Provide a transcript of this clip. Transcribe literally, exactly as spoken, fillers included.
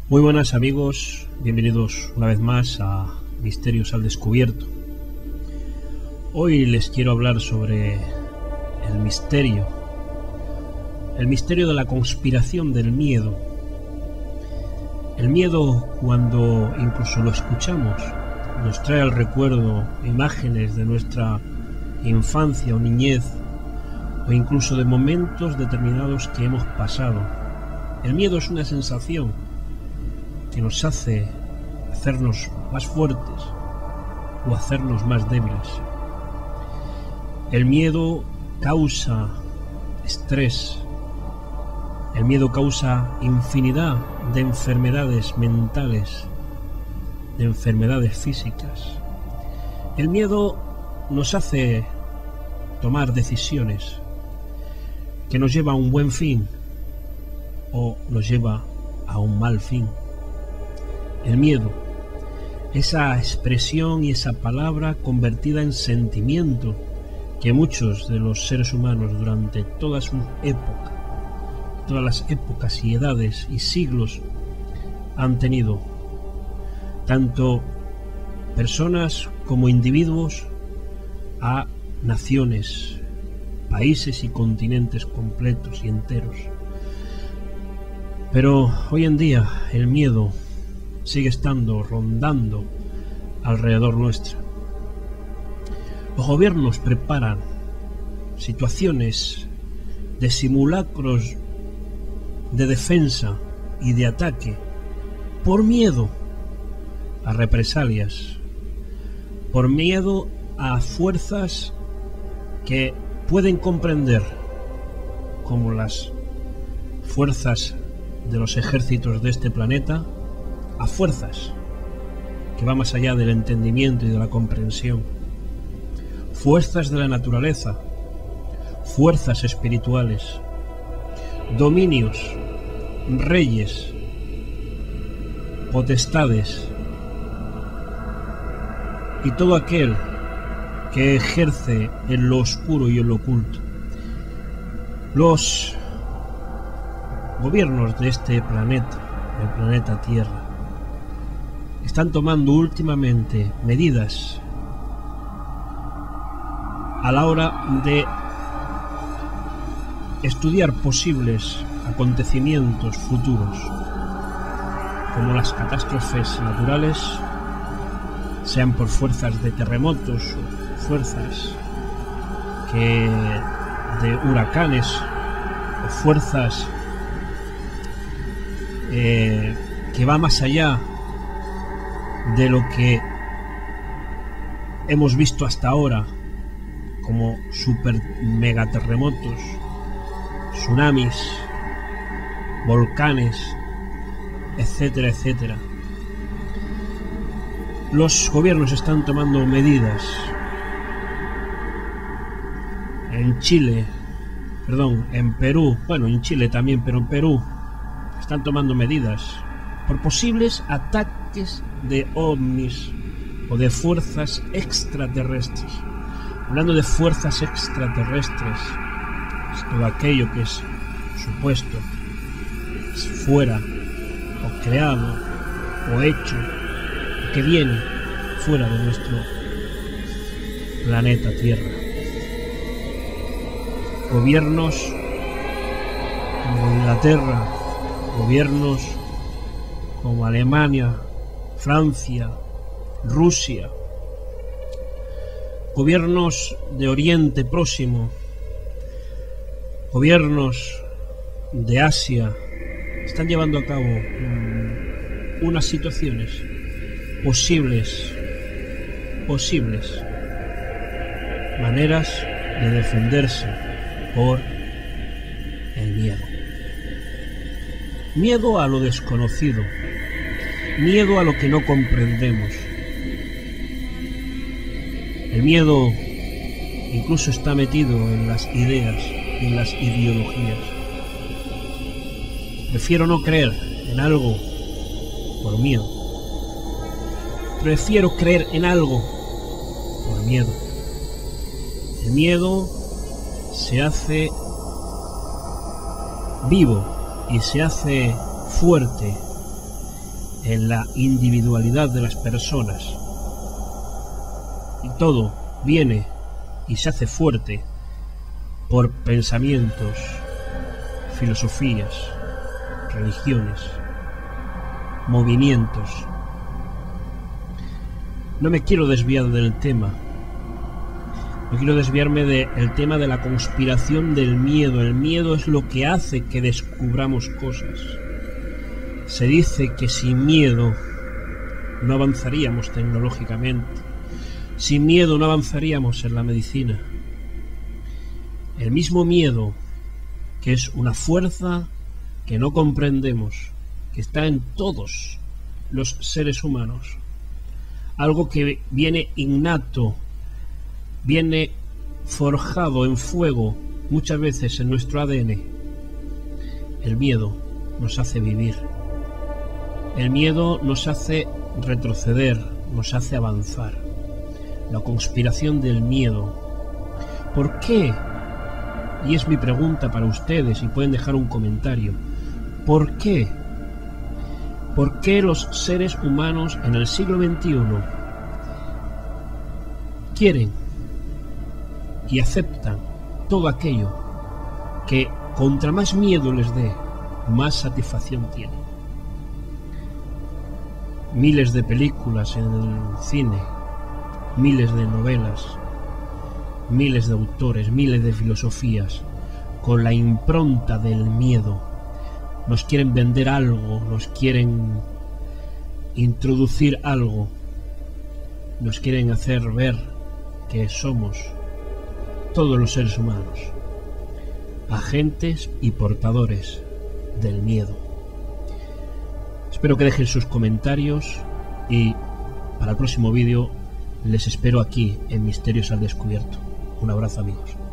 Muy buenas amigos, bienvenidos una vez más a Misterios al Descubierto. Hoy les quiero hablar sobre el misterio, el misterio de la conspiración del miedo. El miedo, cuando incluso lo escuchamos, nos trae al recuerdo imágenes de nuestra infancia o niñez, o incluso de momentos determinados que hemos pasado. El miedo es una sensación que nos hace hacernos más fuertes o hacernos más débiles. El miedo causa estrés. El miedo causa infinidad de enfermedades mentales, de enfermedades físicas. El miedo nos hace tomar decisiones que nos lleva a un buen fin o nos lleva a un mal fin. El miedo, esa expresión y esa palabra convertida en sentimiento que muchos de los seres humanos durante toda su época, todas las épocas y edades y siglos han tenido, tanto personas como individuos, a naciones, países y continentes completos y enteros. Pero hoy en día el miedo sigue estando rondando alrededor nuestra. Los gobiernos preparan situaciones de simulacros de defensa y de ataque por miedo a represalias, por miedo a fuerzas que pueden comprender, como las fuerzas de los ejércitos de este planeta, a fuerzas que van más allá del entendimiento y de la comprensión, fuerzas de la naturaleza, fuerzas espirituales, dominios, reyes, potestades y todo aquel que ejerce en lo oscuro y en lo oculto. Los gobiernos de este planeta, el planeta Tierra, están tomando últimamente medidas a la hora de estudiar posibles acontecimientos futuros, como las catástrofes naturales, sean por fuerzas de terremotos o fuerzas que de huracanes o fuerzas eh, que va más allá de lo que hemos visto hasta ahora, como super megaterremotos, tsunamis, volcanes, etcétera, etcétera. Los gobiernos están tomando medidas. En Chile, perdón, en Perú, bueno, en Chile también, pero en Perú están tomando medidas por posibles ataques de ovnis o de fuerzas extraterrestres. Hablando de fuerzas extraterrestres, es todo aquello que es supuesto, es fuera, o creado, o hecho, que viene fuera de nuestro planeta Tierra. Gobiernos como Inglaterra, gobiernos como Alemania, Francia, Rusia, gobiernos de Oriente Próximo, gobiernos de Asia, están llevando a cabo um, unas situaciones posibles, posibles maneras de defenderse por el miedo. Miedo a lo desconocido, miedo a lo que no comprendemos. El miedo incluso está metido en las ideas y en las ideologías. Prefiero no creer en algo por miedo. Prefiero creer en algo por miedo. El miedo se hace vivo y se hace fuerte en la individualidad de las personas. Y todo viene y se hace fuerte por pensamientos, filosofías, religiones, movimientos. No me quiero desviar del tema. No quiero desviarme del tema de la conspiración del miedo. El miedo es lo que hace que descubramos cosas. Se dice que sin miedo no avanzaríamos tecnológicamente. Sin miedo no avanzaríamos en la medicina. El mismo miedo, que es una fuerza que no comprendemos, que está en todos los seres humanos. Algo que viene innato, viene forjado en fuego muchas veces en nuestro A D N. El miedo nos hace vivir. El miedo nos hace retroceder, nos hace avanzar. La conspiración del miedo. ¿Por qué? Y es mi pregunta para ustedes, y pueden dejar un comentario. ¿Por qué? ¿Por qué los seres humanos en el siglo veintiuno quieren y aceptan todo aquello que contra más miedo les dé, más satisfacción tienen? Miles de películas en el cine, miles de novelas, miles de autores, miles de filosofías, con la impronta del miedo. Nos quieren vender algo, nos quieren introducir algo, nos quieren hacer ver que somos todos los seres humanos agentes y portadores del miedo. Espero que dejen sus comentarios y para el próximo vídeo les espero aquí en Misterios al Descubierto. Un abrazo, amigos.